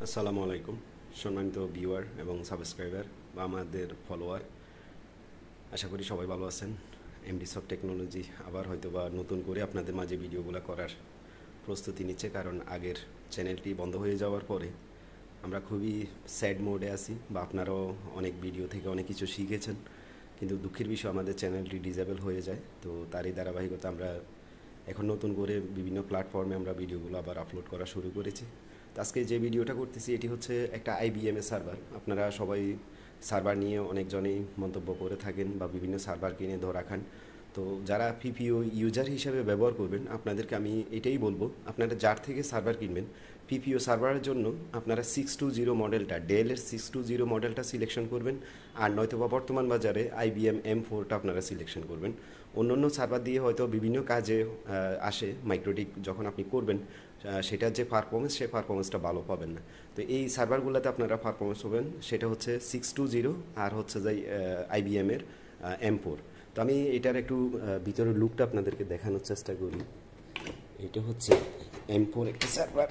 আসসালামু আলাইকুম সম্মানিত ভিউয়ার এবং সাবস্ক্রাইবার বা আমাদের ফলোয়ার, আশা করি সবাই ভালো আছেন। mdsoft টেকনোলজি আবার হয়তো বা নতুন করে আপনাদের মাঝে ভিডিওগুলো করার প্রস্তুতি নিচ্ছে, কারণ আগের চ্যানেলটি বন্ধ হয়ে যাওয়ার পরে আমরা খুবই স্যাড মোডে আছি, বা আপনারাও অনেক ভিডিও থেকে অনেক কিছু শিখেছেন, কিন্তু দুঃখের বিষয় আমাদের চ্যানেলটি ডিসেবল হয়ে যায়। তো তারই ধারাবাহিকতা আমরা এখন নতুন করে বিভিন্ন প্ল্যাটফর্মে আমরা ভিডিওগুলো আবার আপলোড করা শুরু করেছি। তো আজকে যে ভিডিওটা করতেছি এটি হচ্ছে একটা IBM এর সার্ভার। আপনারা সবাই সার্ভার নিয়ে অনেকজনেই মন্তব্য করে থাকেন বা বিভিন্ন সার্ভার কিনে ধরা খান। তো যারা পিপিও ইউজার হিসেবে ব্যবহার করবেন, আপনাদেরকে আমি এটাই বলবো, আপনারা যার থেকে সার্ভার কিনবেন পিপিও সার্ভারের জন্য আপনারা 620 মডেলটা, ডেলের 620 মডেলটা সিলেকশন করবেন, আর নয়তোবা বর্তমান বাজারে IBM M4টা আপনারা সিলেকশন করবেন। অন্য সার্ভার দিয়ে হয়তো বিভিন্ন কাজে আসে, মাইক্রোটিক যখন আপনি করবেন সেটার যে পারফরমেন্স, সেই পারফরমেন্সটা ভালো পাবেন না। তো এই সার্ভারগুলোতে আপনারা পারফরমেন্স পাবেন, সেটা হচ্ছে 620 আর হচ্ছে যে IBM এর M4। তো আমি এটার একটু ভিতরের লুকটা আপনাদেরকে দেখানোর চেষ্টা করি। এটা হচ্ছে M4 একটা সার্ভার,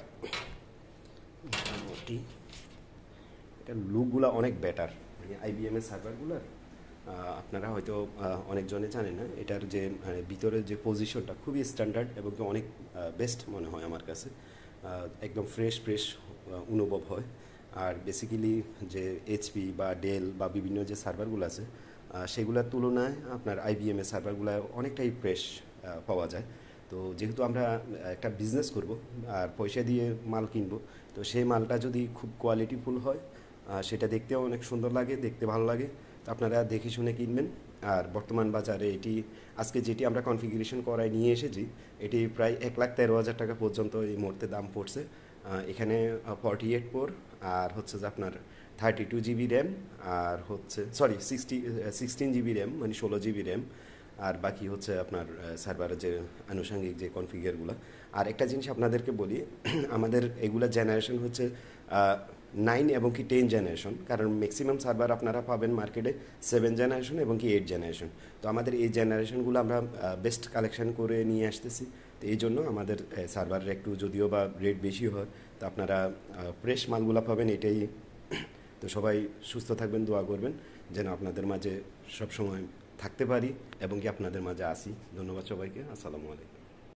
মোটামুটি এটার লুকগুলো অনেক বেটার, মানে IBM এর সার্ভারগুলোর আপনারা হয়তো অনেকজনে জানেন না, এটার যে ভিতরের যে পজিশনটা খুবই স্ট্যান্ডার্ড এবং অনেক বেস্ট মনে হয় আমার কাছে। একদম ফ্রেশ অনুভব হয়। আর বেসিক্যালি যে HP বা ডেল বা বিভিন্ন যে সার্ভারগুলো আছে সেগুলোর তুলনায় আপনার IBM এর সার্ভারগুলো অনেকটাই ফ্রেশ পাওয়া যায়। তো যেহেতু আমরা একটা বিজনেস করব আর পয়সা দিয়ে মাল কিনবো, তো সেই মালটা যদি খুব কোয়ালিটিফুল হয় সেটা দেখতেও অনেক সুন্দর লাগে, দেখতে ভালো লাগে। তো আপনারা দেখে শুনে কিনবেন। আর বর্তমান বাজারে এটি আজকে যেটি আমরা কনফিগারেশন করায় নিয়ে এসেছি, এটি প্রায় 1,13,000 টাকা পর্যন্ত এই মুহূর্তে দাম পড়ছে। এখানে 48 কোর আর হচ্ছে যে আপনার 32 জিবি র্যাম, আর হচ্ছে 16 জিবি র্যাম, মানে 16 জিবি র্যাম, আর বাকি হচ্ছে আপনার সার্ভারের যে আনুষঙ্গিক যে কনফিগারগুলো। আর একটা জিনিস আপনাদেরকে বলি, আমাদের এগুলা জেনারেশন হচ্ছে 9 এবং কি 10 জেনারেশন, কারণ ম্যাক্সিমাম সার্ভার আপনারা পাবেন মার্কেটে 7 জেনারেশন এবং কি 8 জেনারেশন। তো আমাদের এই জেনারেশনগুলো আমরা বেস্ট কালেকশন করে নিয়ে আসতেছি। তো এই জন্য আমাদের সার্ভারের একটু যদিও বা রেট বেশি হয়, তো আপনারা ফ্রেশ মালগুলো পাবেন, এটাই। তো সবাই সুস্থ থাকবেন, দোয়া করবেন যেন আপনাদের মাঝে সবসময় থাকতে পারি এবং কি আপনাদের মাঝে আসি। ধন্যবাদ সবাইকে। আসসালামু আলাইকুম।